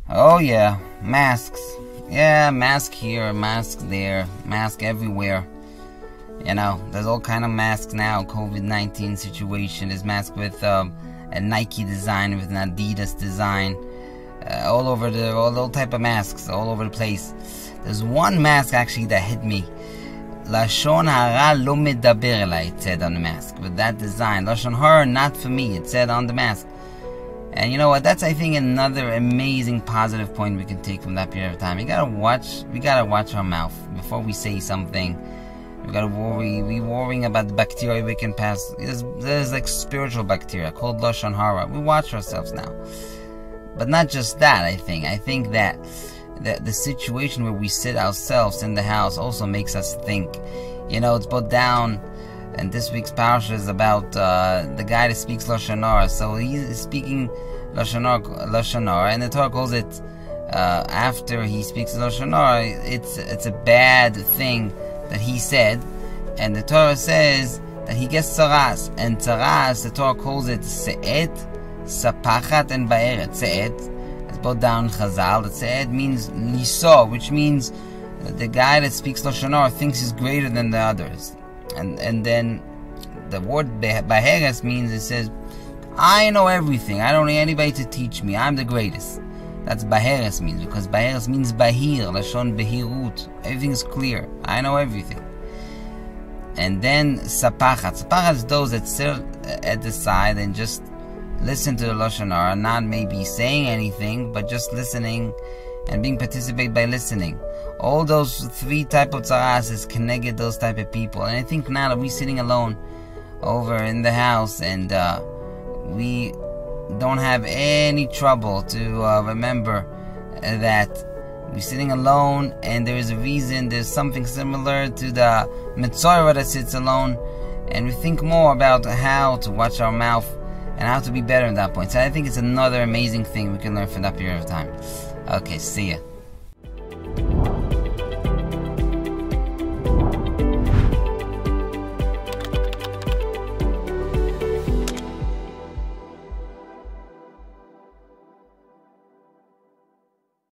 Oh yeah, masks. Yeah, mask here, mask there, mask everywhere. You know, there's all kind of masks now. COVID-19 situation. There's mask with a Nike design, with an Adidas design, all over all type of masks, all over the place. There's one mask actually that hit me. Lashon hara lo medaber elai, it said on the mask. With that design, Lashon hara, not for me, it said on the mask. And you know what? That's, I think, another amazing positive point we can take from that period of time. We gotta watch our mouth before we say something. We gotta we worrying about the bacteria we can pass. There's like spiritual bacteria called Lashon hara. We watch ourselves now. But not just that, I think that the situation where we sit ourselves in the house also makes us think. You know, it's both down. And this week's parasha is about the guy that speaks Lashon hara. So he's speaking Lashon hara, and the Torah calls it, after he speaks Lashon hara, it's a bad thing that he said. And the Torah says that he gets tzaras. And tzaras, the Torah calls it se'et, sapachat, and ba'eret. Se'et, it's both down in Chazal. The se'et means liso, which means the guy that speaks Lashon hara thinks he's greater than the others. And then the word baheres means, it says, I know everything. I don't need anybody to teach me. I'm the greatest. That's baheres means, because baheres means bahir, lashon behirut. Everything is clear. I know everything. And then sapachat. Sapachat is those that sit at the side and just listen to the Lashon hara, not maybe saying anything, but just listening and being participated by listening. All those three type of tzaras is connected those type of people. And I think now that we're sitting alone over in the house, and we don't have any trouble to remember that we're sitting alone, and there is a reason. There's something similar to the Metzora that sits alone, and we think more about how to watch our mouth and how to be better at that point. So I think it's another amazing thing we can learn from that period of time. Okay, see ya.